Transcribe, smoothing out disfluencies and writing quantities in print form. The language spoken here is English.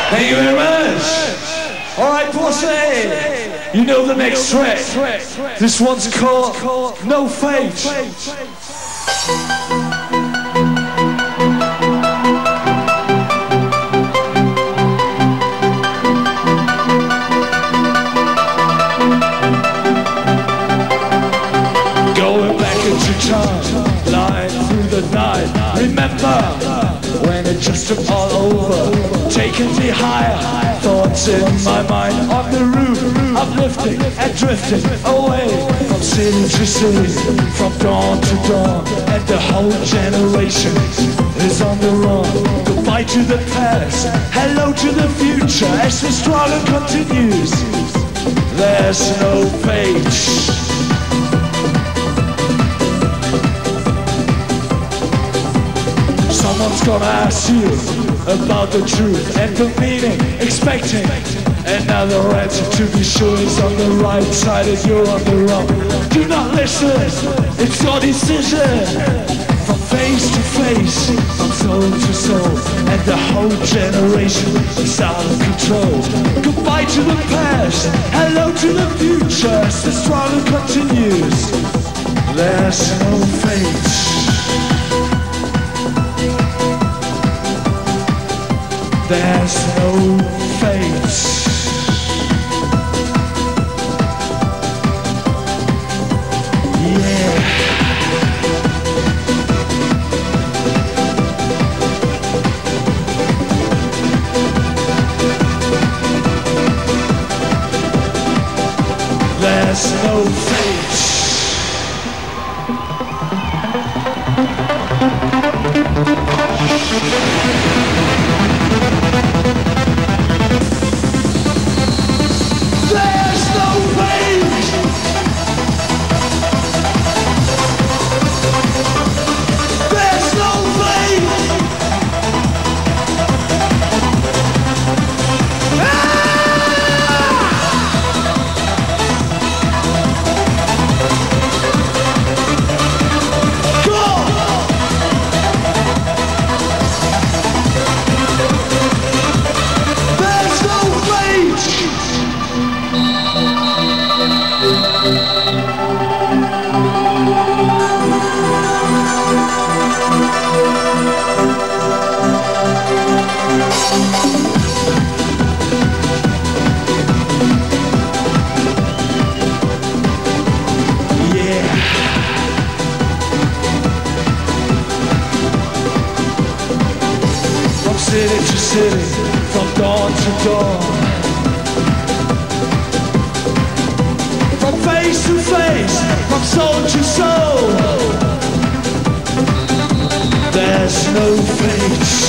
Thank you very much. All right, Posse. You know the next track. This one's called No Fate. Going back into time, lying through the night. Remember when it just took all over, taking me higher. Thoughts in my mind on the roof, uplifting and drifting away from city to city, from dawn to dawn, and the whole generation is on the run. Goodbye to the past, hello to the future, as the struggle continues. There's no fate. Someone's gonna ask you about the truth and the meaning, expecting another answer to be sure it's on the right side and you're on the wrong. Do not listen, it's your decision. From face to face, from soul to soul, and the whole generation is out of control. Goodbye to the past, hello to the future, as the struggle continues. There's no fate. There's no fate. Yeah. There's no fate. There's no fate. There's no fate. City to city, from dawn to dawn, from face to face, from soul to soul. There's no fate.